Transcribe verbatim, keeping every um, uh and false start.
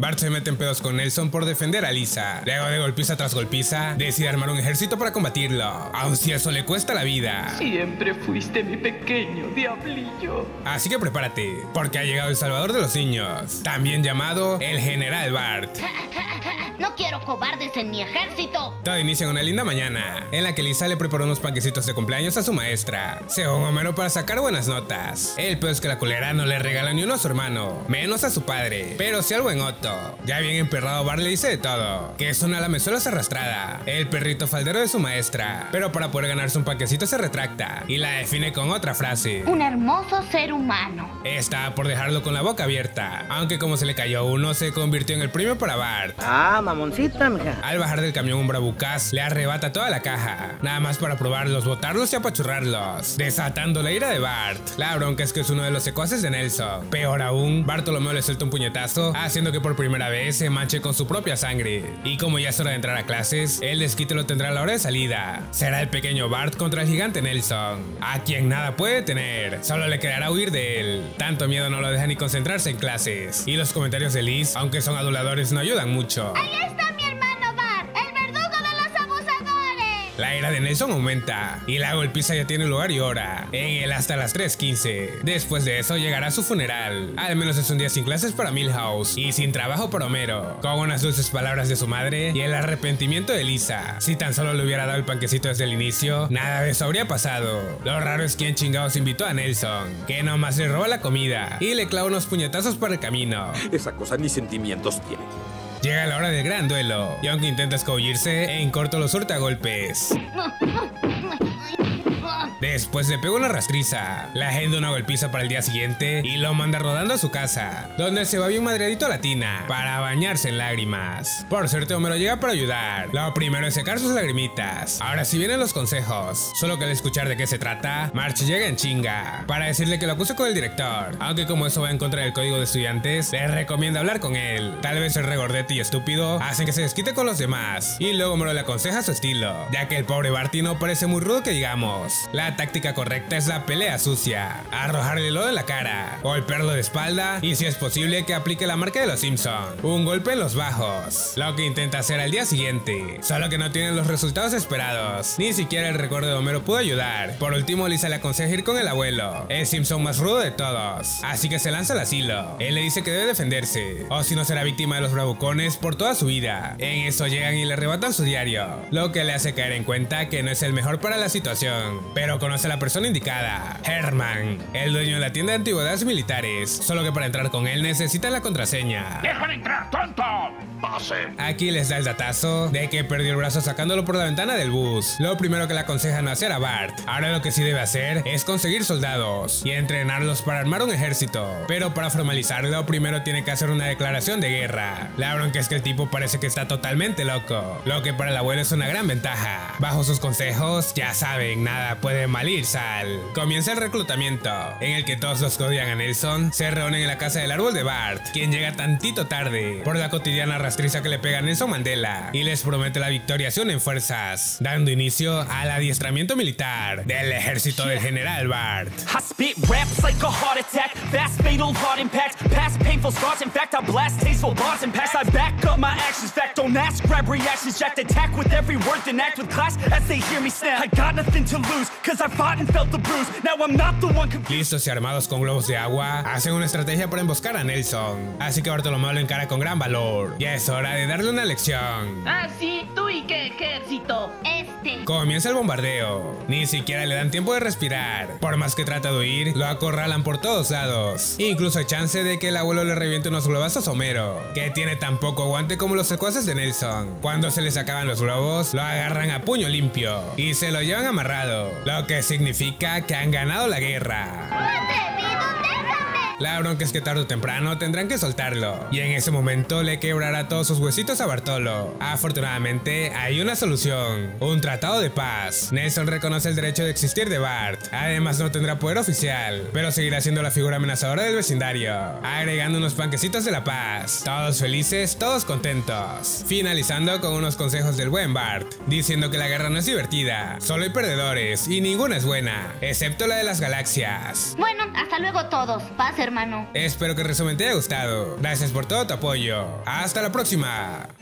Bart se mete en pedos con Nelson por defender a Lisa. Luego de golpiza tras golpiza, decide armar un ejército para combatirlo, aun si eso le cuesta la vida. Siempre fuiste mi pequeño diablillo. Así que prepárate, porque ha llegado el salvador de los niños, también llamado el General Bart. No quiero cobardes en mi ejército. Todo inicia en una linda mañana, en la que Lisa le preparó unos panquecitos de cumpleaños a su maestra, según Homero, para sacar buenas notas. El peor es que la culera no le regala ni uno a su hermano, menos a su padre, pero sí al buen Otto. Ya bien emperrado, Bart le dice de todo, que es una lamezuelas arrastrada, el perrito faldero de su maestra, pero para poder ganarse un panquecito se retracta y la define con otra frase: un hermoso ser humano. Está por dejarlo con la boca abierta, aunque como se le cayó uno, se convirtió en el premio para Bart. Ah, mamoncita, mija. Al bajar del camión, un bravucas le arrebata toda la caja, nada más para probarlos, botarlos y apachurrarlos, desatando la ira de Bart. La bronca es que es uno de los secuaces de Nelson. Peor aún, Bartolomeo le suelta un puñetazo, haciendo que por primera vez se manche con su propia sangre. Y como ya es hora de entrar a clases, el desquite lo tendrá a la hora de salida. Será el pequeño Bart contra el gigante Nelson, a quien nada puede tener, solo le quedará huir de él. Tanto miedo no lo deja ni concentrarse en clases. Y los comentarios de Liz, aunque son aduladores, no ayudan mucho. ¡Ahí está mi hermano Bart, el verdugo de los abusadores! La ira de Nelson aumenta y la golpiza ya tiene lugar y hora, en el hasta las tres quince. Después de eso llegará su funeral. Al menos es un día sin clases para Milhouse y sin trabajo para Homero, con unas dulces palabras de su madre y el arrepentimiento de Lisa. Si tan solo le hubiera dado el panquecito desde el inicio, nada de eso habría pasado. Lo raro es quién chingados invitó a Nelson, que nomás le roba la comida y le clava unos puñetazos por el camino. Esa cosa ni sentimientos tiene. Llega la hora del gran duelo, y aunque intenta escabullirse, en corto lo surta a golpes. Después le pega una rastriza, la agenda una golpiza para el día siguiente y lo manda rodando a su casa, donde se va bien madreadito a la tina para bañarse en lágrimas. Por suerte Homero llega para ayudar. Lo primero es secar sus lagrimitas. Ahora sí vienen los consejos, solo que al escuchar de qué se trata, Marge llega en chinga para decirle que lo acuse con el director, aunque como eso va en contra del código de estudiantes, le recomienda hablar con él. Tal vez el regordete y estúpido hacen que se desquite con los demás, y luego Homero le aconseja su estilo, ya que el pobre Barty no parece muy rudo que digamos. La táctica correcta es la pelea sucia, arrojarle lodo en la cara, golpearlo de espalda y si es posible que aplique la marca de los Simpson, un golpe en los bajos, lo que intenta hacer al día siguiente, solo que no tiene los resultados esperados, ni siquiera el recuerdo de Homero pudo ayudar. Por último Lisa le aconseja ir con el abuelo, el Simpson más rudo de todos, así que se lanza al asilo. Él le dice que debe defenderse, o si no será víctima de los bravucones por toda su vida. En eso llegan y le arrebatan su diario, lo que le hace caer en cuenta que no es el mejor para la situación, pero conoce a la persona indicada, Herman, el dueño de la tienda de antigüedades militares, solo que para entrar con él necesita la contraseña. ¡Déjame entrar, tonto! ¡Pase! Aquí les da el datazo de que perdió el brazo sacándolo por la ventana del bus. Lo primero que le aconsejan hacer a Bart. Ahora lo que sí debe hacer es conseguir soldados y entrenarlos para armar un ejército, pero para formalizarlo primero tiene que hacer una declaración de guerra. La bronca es que el tipo parece que está totalmente loco, lo que para el abuelo es una gran ventaja. Bajo sus consejos, ya saben, nada puede mal ir sal. Comienza el reclutamiento, en el que todos los que odian a Nelson se reúnen en la casa del árbol de Bart, quien llega tantito tarde por la cotidiana rastriza que le pega a Nelson Mandela y les promete la victoria si unen fuerzas, dando inicio al adiestramiento militar del ejército del general Bart. I spit raps like a heart attack, fast fatal heart impact, past painful scars, in fact I blast tasteful bars and past I back up my actions, fact don't ask, grab reactions, jacked attack with every word, then act with class as they hear me snap. I got nothing to lose, cause I fought and felt the bruise, now I'm not the one confused. Listos y armados con globos de agua, hacen una estrategia para emboscar a Nelson, así que Bartolomeo lo encara con gran valor. Ya es hora de darle una lección. Ah, sí, ¿tú y qué ejército? Este. Comienza el bombardeo, ni siquiera le dan tiempo de respirar. Por más que trata de huir, lo acorralan por todos lados. Incluso hay chance de que el abuelo le reviente unos globazos a Homero, que tiene tan poco aguante como los secuaces de Nelson. Cuando se les acaban los globos, lo agarran a puño limpio y se lo llevan amarrado, lo que significa que han ganado la guerra. La bronca es que tarde o temprano tendrán que soltarlo, y en ese momento le quebrará todos sus huesitos a Bartolo. Afortunadamente hay una solución, un tratado de paz. Nelson reconoce el derecho de existir de Bart, además no tendrá poder oficial, pero seguirá siendo la figura amenazadora del vecindario, agregando unos panquecitos de la paz. Todos felices, todos contentos, finalizando con unos consejos del buen Bart, diciendo que la guerra no es divertida, solo hay perdedores y ninguna es buena, excepto la de las galaxias. Bueno, hasta luego todos, paz hermano. hermano. Espero que el resumen te haya gustado. Gracias por todo tu apoyo. Hasta la próxima.